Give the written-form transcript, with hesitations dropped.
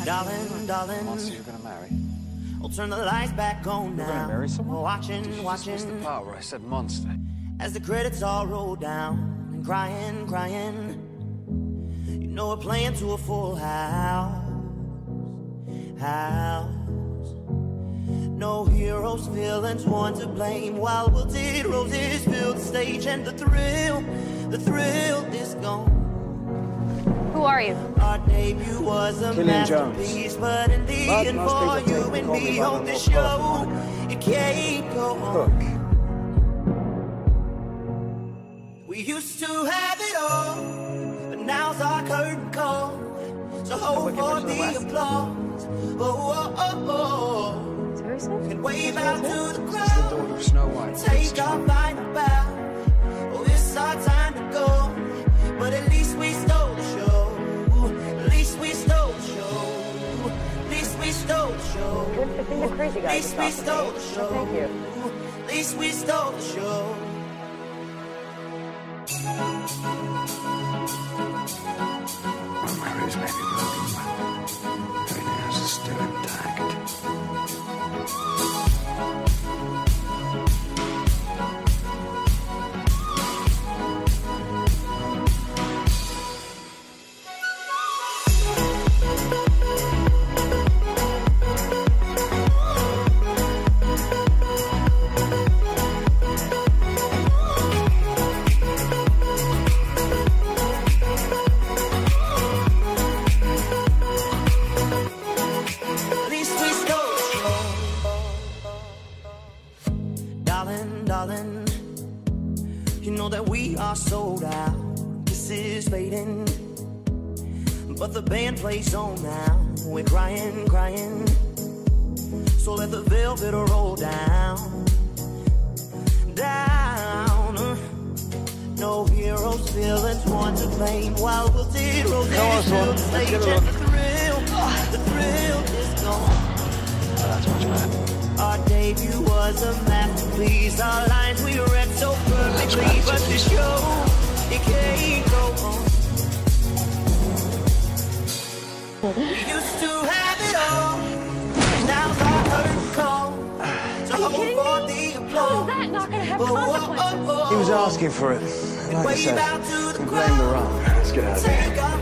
Darling, darling. Monster you're gonna marry? I'll turn the lights back on now. You're gonna marry someone? Watching. What's the part where I said monster? As the credits all roll down and crying. You know we're playing to a full house. No heroes, villains, one to blame. While wilted roses fill the stage, and the thrill is gone. Who are you? Our debut was a masterpiece, but in the end, for you and me on this show, it can't go on. We used to have it all, but now's our curtain call. So hold for the applause. Oh. And wave out to the crowd. The daughter of Snow White. Take our final bow. Oh, it's our time to go. But at least we stole the show. At least we stole the show. At least we stole the show. I think the crazy guy. At least we stole the show. Thank you. At least we stole the show. My marriage may be broken, but everything else is still intact. Darling, you know that we are sold out. This is fading, but the band plays on now. We're crying. So let the velvet roll down. No heroes, villains, one to blame. While wilted roses fill the stage, and the thrill is gone. That's much better. Our debut was a masterpiece. Our lines we read so perfectly, but the show, it can't go on. We used to have it all. Now's our curtain call. So hold for the applause. How is that not gonna have consequences? He was asking for it. Like I said, blame the rum. Let's get out of here.